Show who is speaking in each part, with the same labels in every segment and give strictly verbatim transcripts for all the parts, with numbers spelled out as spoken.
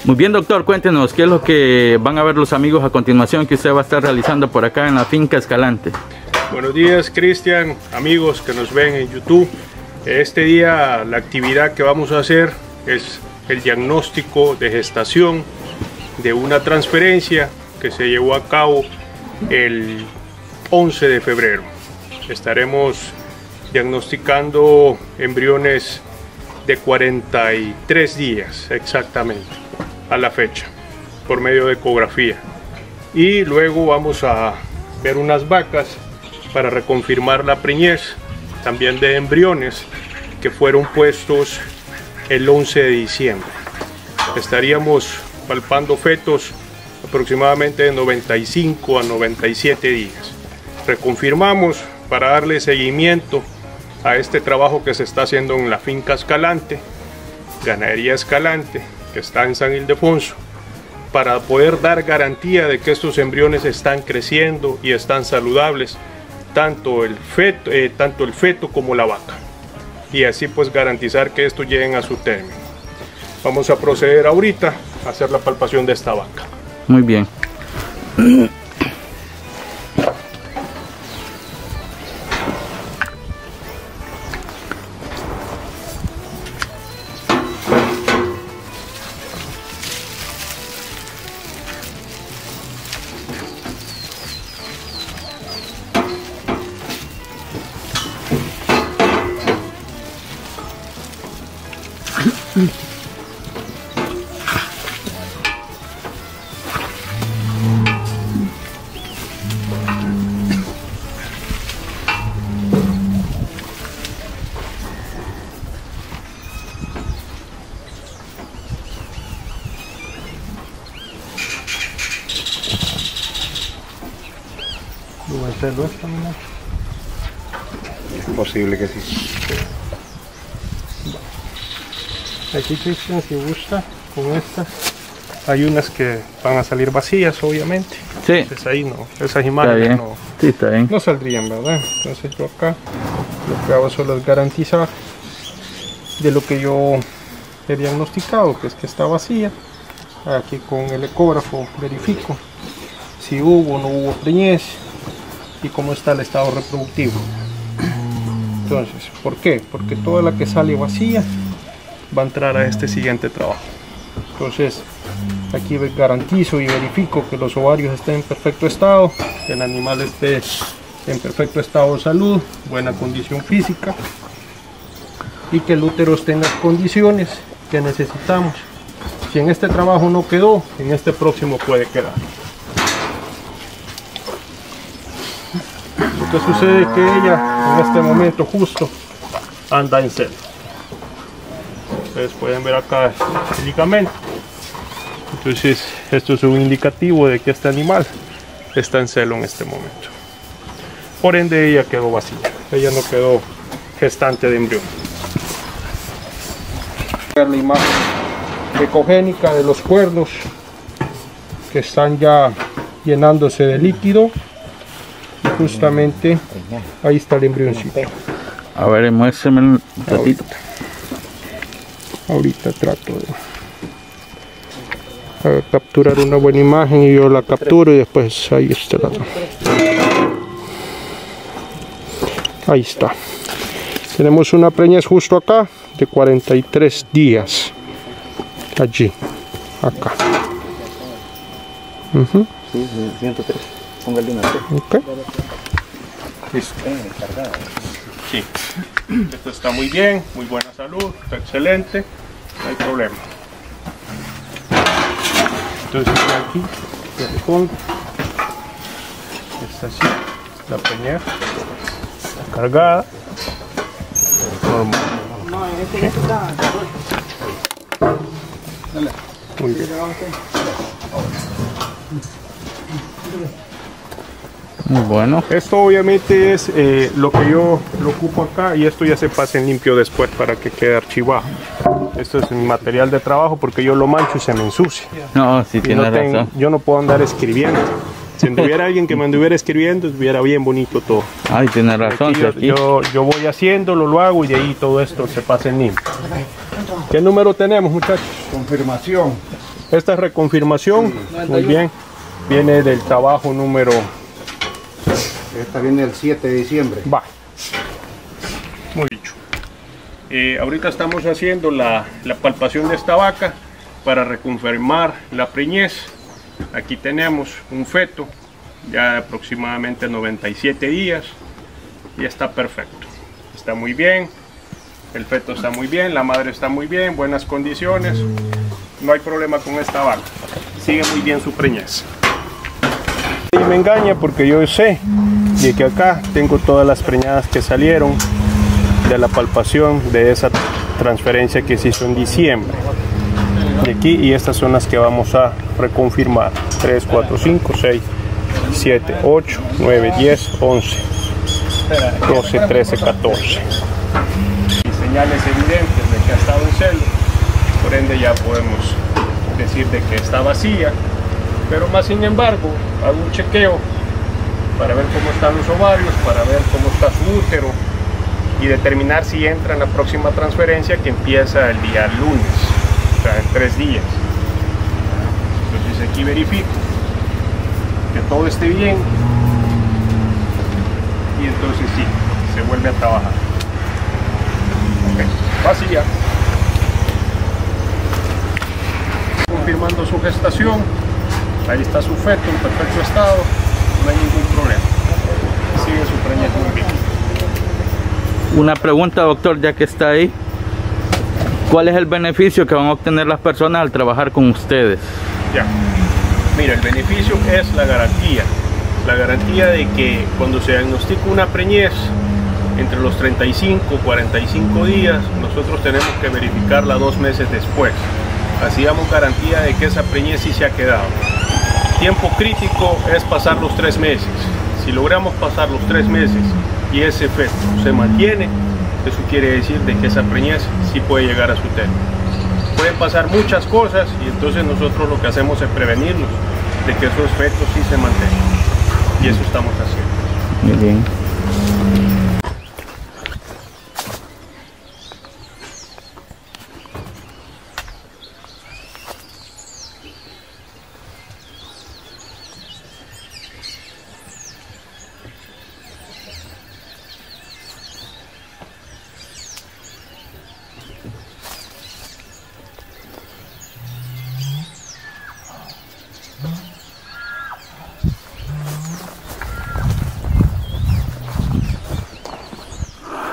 Speaker 1: Muy bien, doctor, cuéntenos qué es lo que van a ver los amigos a continuación que usted va a estar realizando por acá en la finca Escalante.
Speaker 2: Buenos días, Cristian, amigos que nos ven en YouTube. Este día la actividad que vamos a hacer es el diagnóstico de gestación de una transferencia que se llevó a cabo el once de febrero. Estaremos diagnosticando embriones de cuarenta y tres días exactamente a la fecha por medio de ecografía, y luego vamos a ver unas vacas para reconfirmar la preñez también de embriones que fueron puestos el once de diciembre. Estaríamos palpando fetos aproximadamente de noventa y cinco a noventa y siete días. Reconfirmamos para darle seguimiento a este trabajo que se está haciendo en la finca Escalante, Ganadería Escalante, que está en San Ildefonso, para poder dar garantía de que estos embriones están creciendo y están saludables, tanto el feto, eh, tanto el feto como la vaca, y así pues garantizar que estos lleguen a su término. Vamos a proceder ahorita a hacer la palpación de esta vaca.
Speaker 1: Muy bien.
Speaker 2: Es posible que sí. Aquí, Cristian, si gusta, con estas hay unas que van a salir vacías, obviamente.
Speaker 1: Sí.
Speaker 2: Entonces ahí no, esas imágenes no,
Speaker 1: sí, está bien.
Speaker 2: no saldrían, ¿verdad? Entonces yo acá lo que hago solo es garantizar de lo que yo he diagnosticado, que es que está vacía. Aquí con el ecógrafo verifico si hubo o no hubo preñez y cómo está el estado reproductivo. Entonces, ¿por qué? Porque toda la que sale vacía va a entrar a este siguiente trabajo. Entonces, aquí garantizo y verifico que los ovarios estén en perfecto estado, que el animal esté en perfecto estado de salud, buena condición física, y que el útero esté en las condiciones que necesitamos. Si en este trabajo no quedó, en este próximo puede quedar. Lo que sucede es que ella en este momento justo anda en celo. Ustedes pueden ver acá el ligamento. Entonces esto es un indicativo de que este animal está en celo en este momento. Por ende ella quedó vacía, ella no quedó gestante de embrión. La imagen ecogénica de los cuernos que están ya llenándose de líquido. Justamente ahí está el embrioncito.
Speaker 1: A ver, muéstrame un ratito.
Speaker 2: Ahorita, ahorita trato de a capturar una buena imagen y yo la capturo y después ahí está la otra. Ahí está. Tenemos una preñez justo acá de cuarenta y tres días. Allí, acá. Uh-huh.
Speaker 3: Sí, ciento tres. Póngale una T.
Speaker 2: Ok. Listo. Sí. Esto está muy bien, muy buena salud, está excelente, no hay problema. Entonces aquí, de fondo, está así, la preñez, está cargada, normal.
Speaker 3: No, en este caso está.
Speaker 2: Muy bien.
Speaker 1: Muy bueno.
Speaker 2: Esto obviamente es eh, lo que yo lo ocupo acá, y esto ya se pasa en limpio después para que quede archivado. Esto es mi material de trabajo porque yo lo mancho y se me ensucia.
Speaker 1: No, sí tiene
Speaker 2: no tengo,
Speaker 1: razón.
Speaker 2: yo no puedo andar escribiendo. Si anduviera alguien que me anduviera escribiendo, estuviera bien bonito todo.
Speaker 1: Ay, tiene razón.
Speaker 2: Aquí yo,
Speaker 1: aquí.
Speaker 2: yo, yo voy haciéndolo, lo hago y de ahí todo esto se pasa en limpio. ¿Qué número tenemos, muchachos?
Speaker 4: Confirmación.
Speaker 2: Esta es reconfirmación, muy bien, viene del trabajo número...
Speaker 4: Esta viene el siete de diciembre.
Speaker 2: Va. Muy dicho. Eh, ahorita estamos haciendo la, la palpación de esta vaca para reconfirmar la preñez. Aquí tenemos un feto ya de aproximadamente noventa y siete días y está perfecto. Está muy bien, el feto está muy bien, la madre está muy bien, buenas condiciones. No hay problema con esta vaca. Sigue muy bien su preñez. Y me engaña porque yo sé de que acá tengo todas las preñadas que salieron de la palpación de esa transferencia que se hizo en diciembre. De aquí, y estas son las que vamos a reconfirmar. tres, cuatro, cinco, seis, siete, ocho, nueve, diez, once, doce, trece, catorce. Y señales evidentes de que ha estado en celo. Por ende ya podemos decir de que está vacía. Pero más sin embargo, hago un chequeo para ver cómo están los ovarios, para ver cómo está su útero y determinar si entra en la próxima transferencia que empieza el día lunes, o sea, en tres días. Entonces aquí verifico que todo esté bien y entonces sí, se vuelve a trabajar. Okay. Vacía. Confirmando su gestación. Ahí está su feto en perfecto estado, no hay ningún problema. Sigue su preñez muy bien.
Speaker 1: Una pregunta, doctor, ya que está ahí. ¿Cuál es el beneficio que van a obtener las personas al trabajar con ustedes?
Speaker 2: Ya. Mira, el beneficio es la garantía. La garantía de que cuando se diagnostica una preñez, entre los treinta y cinco y cuarenta y cinco días, nosotros tenemos que verificarla dos meses después. Así damos garantía de que esa preñez sí se ha quedado. Tiempo crítico es pasar los tres meses. Si logramos pasar los tres meses y ese efecto se mantiene, eso quiere decir de que esa preñez sí puede llegar a su término. Pueden pasar muchas cosas y entonces nosotros lo que hacemos es prevenirnos de que esos efectos sí se mantengan. Y eso estamos haciendo.
Speaker 1: Muy bien.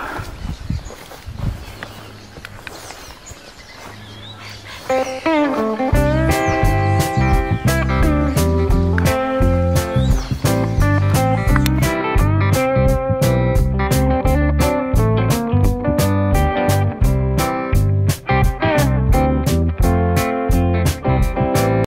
Speaker 5: Thank you.